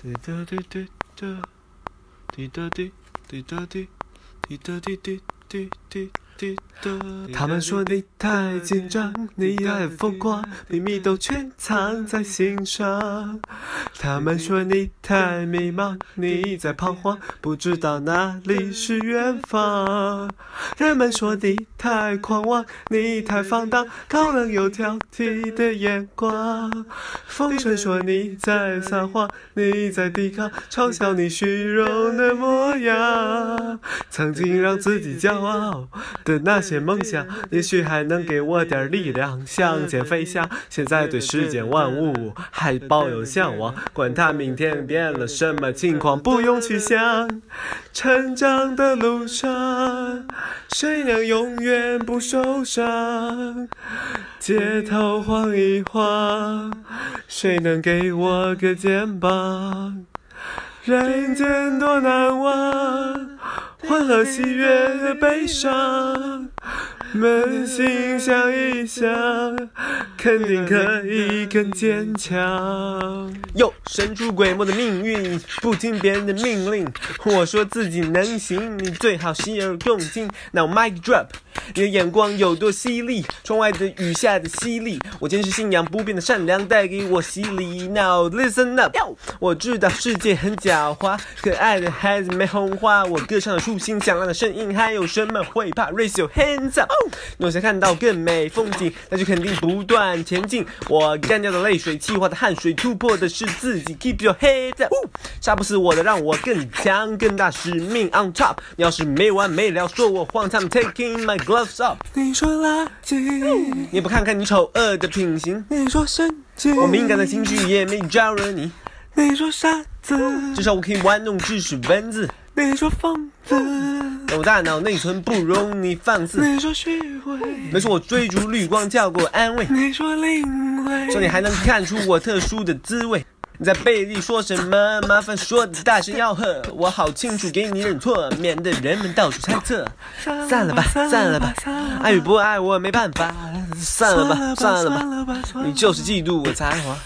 他们说你太紧张，你太疯狂，秘密都全藏在心上。他们说你太迷茫，你在彷徨，不知道哪里是远方。人们说你太狂妄，你太放荡，高冷又挑剔的眼光。风声说你在撒谎，你在抵抗，嘲笑你虚荣的模样。曾经让自己骄傲的那些梦想，也许还能给我点力量，向前飞翔。现在对世间万物还抱有向往，管他明天变了什么情况，不用去想。成长的路上，谁能永远不受伤？街头晃一晃，谁能给我个肩膀？人间多难忘，欢乐喜悦悲伤，扪心想一想，肯定可以更坚强。哟，神出鬼没的命运，不听别人的命令，我说自己能行，你最好洗耳恭听。Now mic drop， 你的眼光有多犀利，窗外的雨下的淅沥，我坚持信仰不变的善良带给我洗礼。Now listen up， 我知道世界很狡猾，可爱的孩子没红花，我歌唱的初心，响亮的声音，还有什么会怕 ？Raise your hands up！ 若想看到更美风景，那就肯定不断前进。我干掉的泪水，气化的汗水，突破的是自己。Keep your head up， 杀不死我的，让我更强，更大使命 on top。你要是没完没了说我荒唐 ，taking my gloves off。你说垃圾，你不看看你丑恶的品行。你说神经，我敏感的情绪也没招惹你。你说傻子，至少我可以玩弄知识分子。你说疯子，我大脑内存不容你放肆。你说虚伪，没说我追逐绿光叫过安慰。你说另类，说你还能看出我特殊的滋味。你在背地说什么？麻烦说的大声吆喝，我好清楚给你认错，免得人们到处猜测。散了吧，散了吧，爱与不爱我没办法。散了吧，散了吧，你就是嫉妒我才华。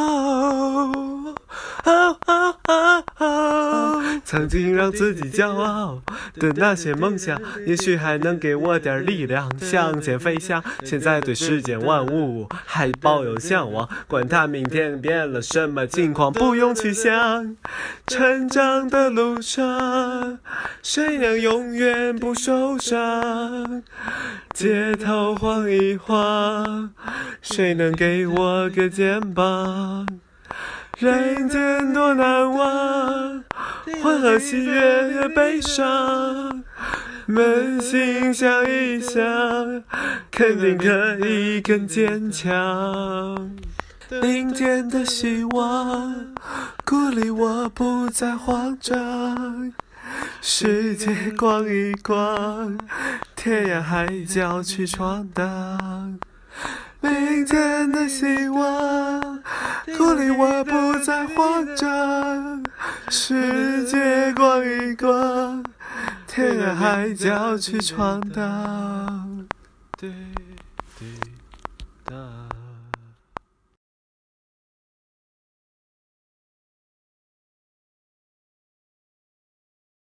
曾经让自己骄傲的那些梦想，也许还能给我点力量，向前飞翔。现在对世间万物还抱有向往，管他明天变了什么情况，不用去想。成长的路上，谁能永远不受伤？街头晃一晃，谁能给我个肩膀？人间多难忘，欢乐喜悦悲伤，扪心想一想，肯定可以更坚强。明天的希望鼓励我不再慌张，世界逛一逛，天涯海角去闯荡。明天的希望鼓励我不再慌张，世界逛一逛，天涯海角去闯荡。对对哒。